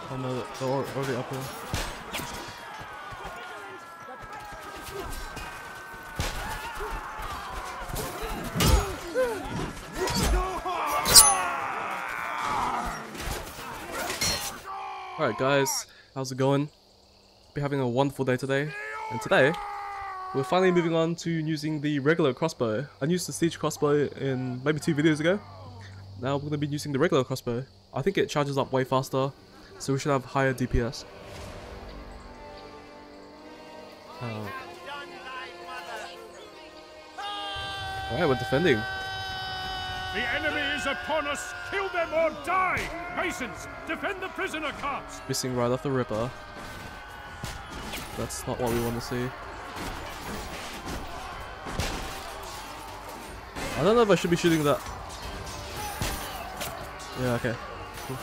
Oh no, they're already up here. Alright guys, how's it going? Be having a wonderful day today. And today, we're finally moving on to using the regular crossbow. I used the siege crossbow in maybe 2 videos ago. Now we're going to be using the regular crossbow. I think it charges up way faster, so we should have higher DPS. Alright, we're defending. The enemy is upon us! Kill them or die! Masons, defend the prisoner carts! Missing right off the ripper. That's not what we want to see. I don't know if I should be shooting that. Yeah, okay. Cool.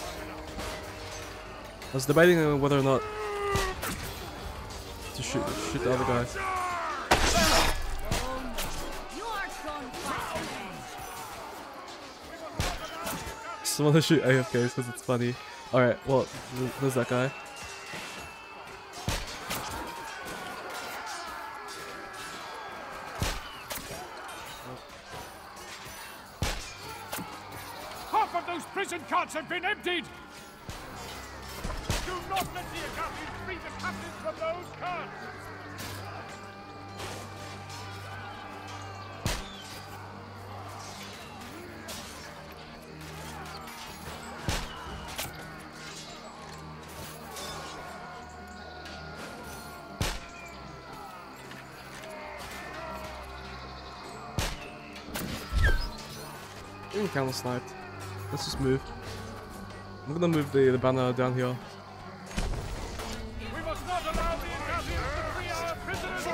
I was debating on whether or not to shoot the other guy. Someone to shoot AFKs because it's funny. Alright, well, there's that guy. Half of those prison carts have been emptied! Do not let the Acadians free the captives from those carts! Counter sniped. Let's just move. I'm gonna move the banner down here. We must not allow the Acadians to free our prisoners!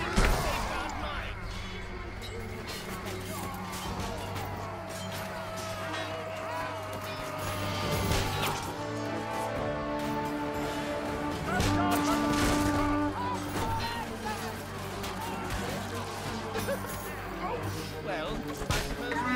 Well, I suppose we are.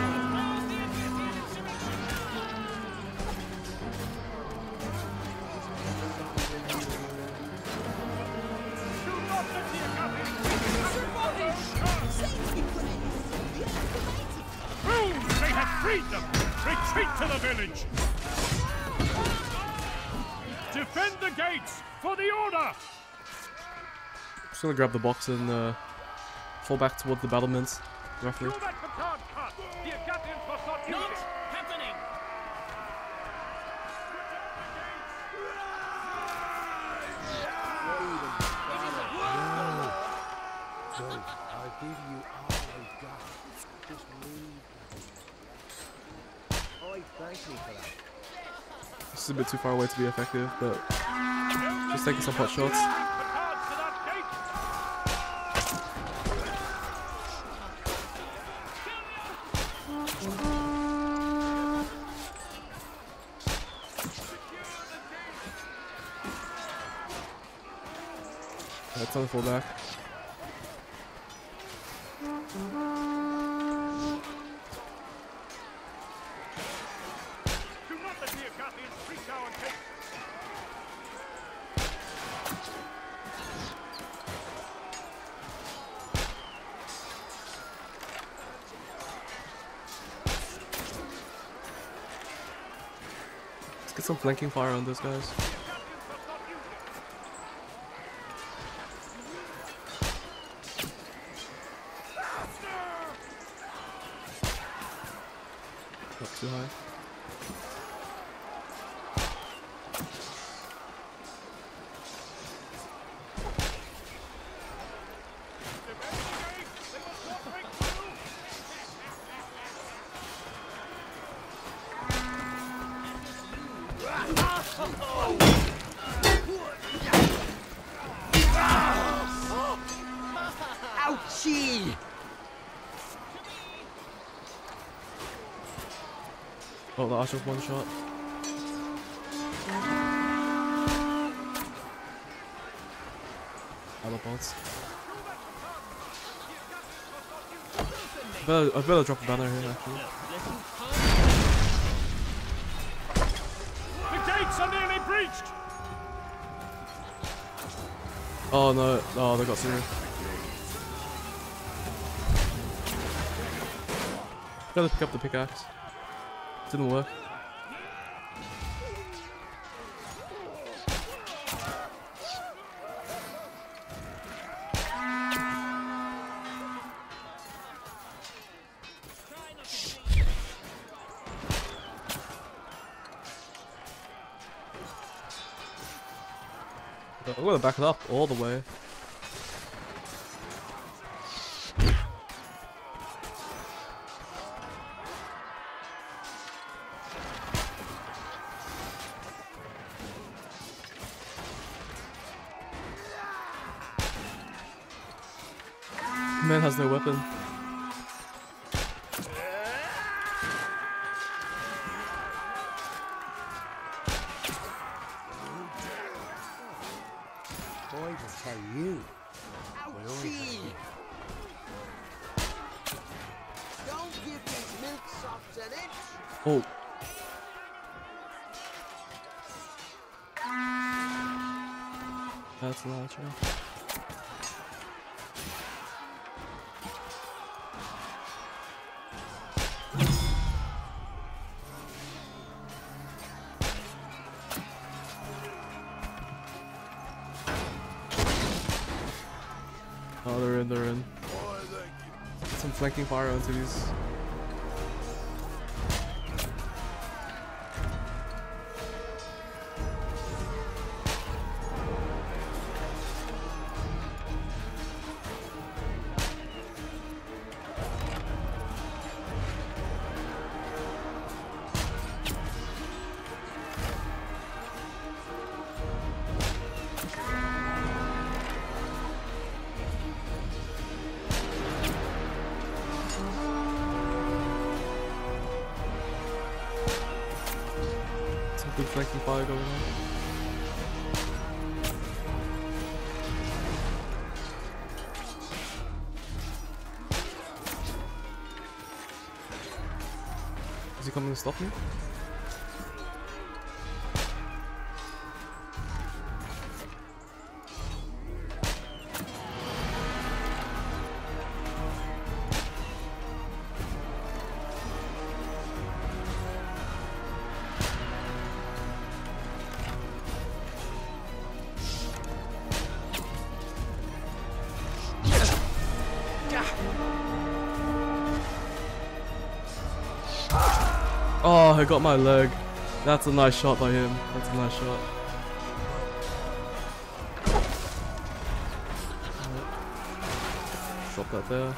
They have freed them! Retreat to the village! Defend the gates for the order! Just gonna grab the box and fall back towards the battlements, roughly. Kill that petard cut! The Acadians must not use Not it! happening! I'll give you all I've got. Just leave. Oh, thank me for that. This is a bit too far away to be effective, but just taking some pot shots. Petards to that gate! It's on the full back. Do not let the Acadians breach our gates! Let's get some flanking fire on those guys. Not too high. Ouchie! Oh, the Archer's one shot. Other bots. I better drop a banner here actually. The gates gates are nearly breached! Oh no, oh they got through. Gotta pick up the pickaxe. Didn't work. I'm gonna back it up all the way. Man has no weapon. Boy, to tell you. Ouchie! Don't give these milksops an inch! Oh. That's an archer. Oh, they're in. Some flanking fire onto these. Good flanking fire going on. Is he coming to stop me? Oh, I got my leg. That's a nice shot by him. That's a nice shot. Drop that there.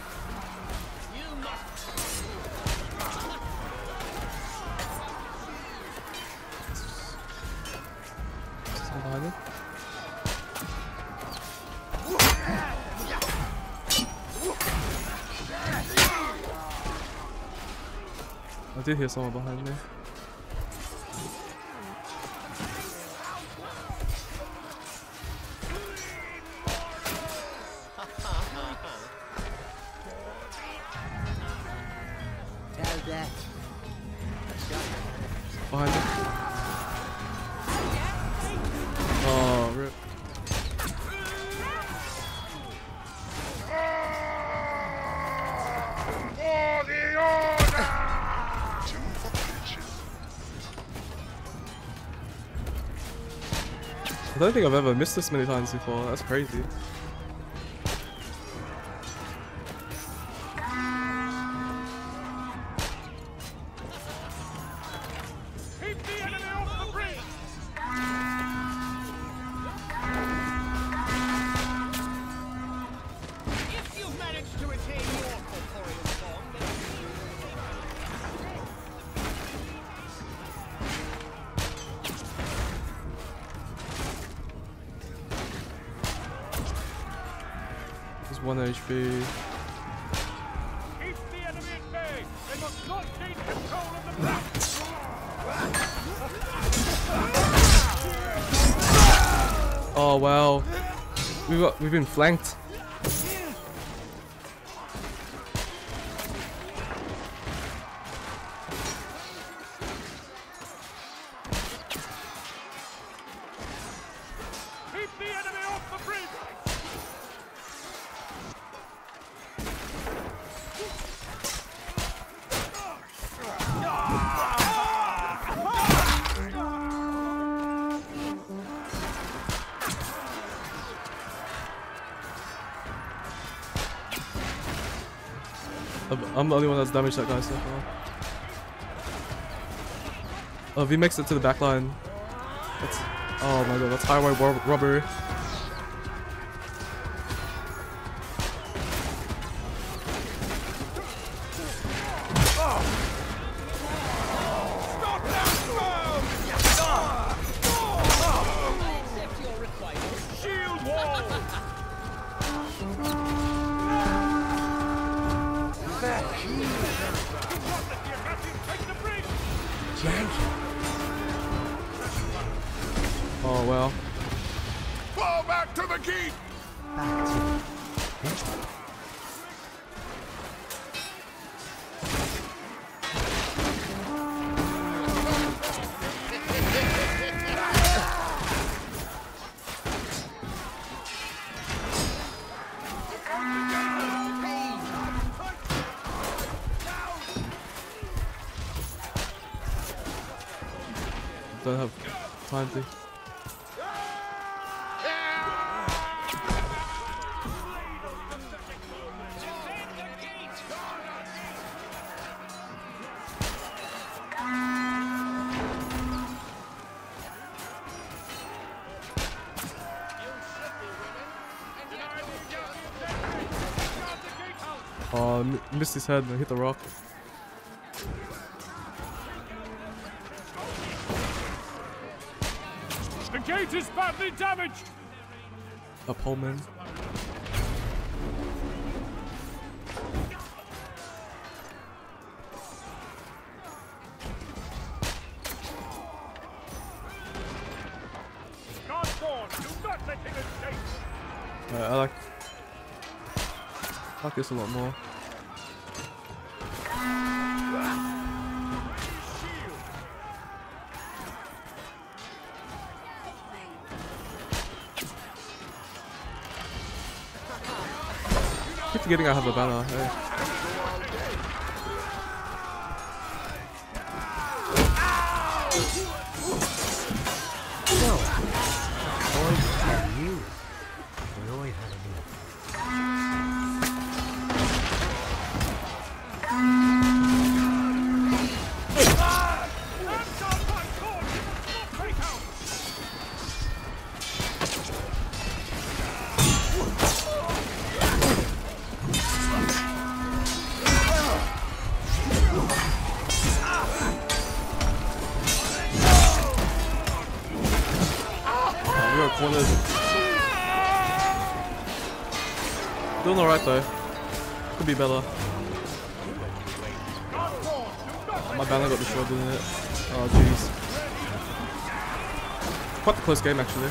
Someone behind me? I did hear someone behind me. Tell that. Behind me. Oh, rip. I don't think I've ever missed this many times before. That's crazy. Keep the enemy off the bridge! If you've managed to retain your corporeal form, There's 1 HP. Keep the enemy at bay! They must not gain control of the map! Oh wow. We've been flanked. I'm the only one that's damaged that guy so far. Oh, if he makes it to the back line, that's, oh my god, that's highway robbery. Oh well. Fall back to the keep! Don't have time to. Oh, missed his head and hit the rock. The gate is badly damaged! A poleman. Godborn, do not let him escape! I like this a lot more. Keep forgetting I have a banner. Hey. Cornered. Doing alright though. Could be better. My banner got destroyed, didn't it? Oh jeez. Quite a close game actually.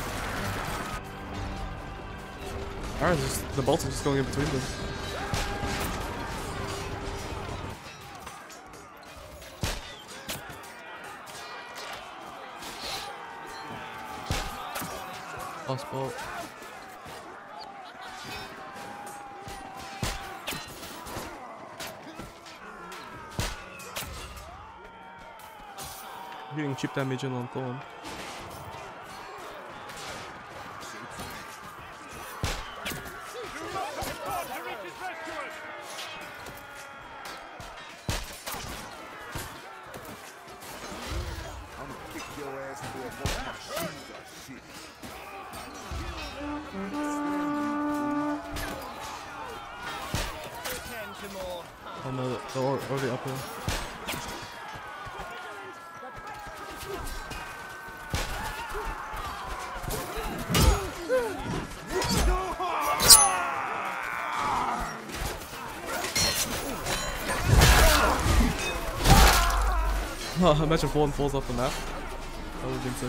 Alright, the bolts are just going in between them. Last bolt. Getting chip damage in on Thorn. Oh no, they're already up here. Oh, imagine Fawn falls off the map. That would have been so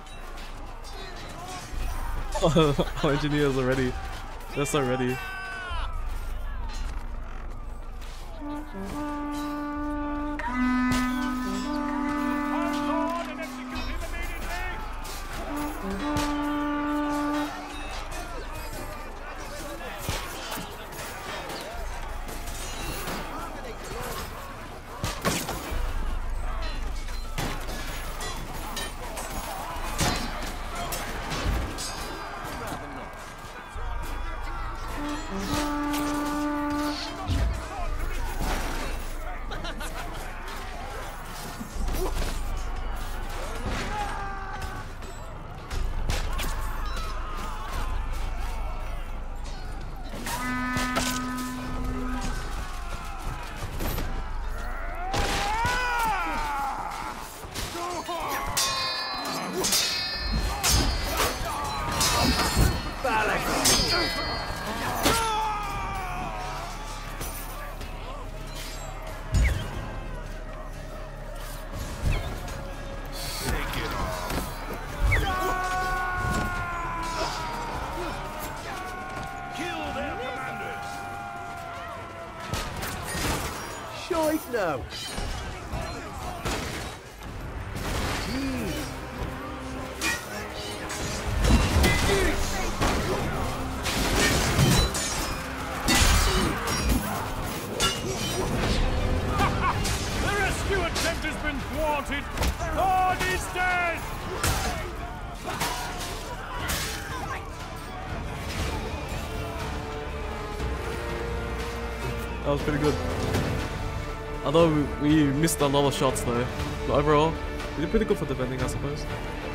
funny. Oh, our engineers are ready. They're so ready. CROSSBOW. Jeez. The rescue attempt has been thwarted! Horde is dead! That was pretty good. Although we missed a lot of shots though. But overall, we did pretty good for defending, I suppose.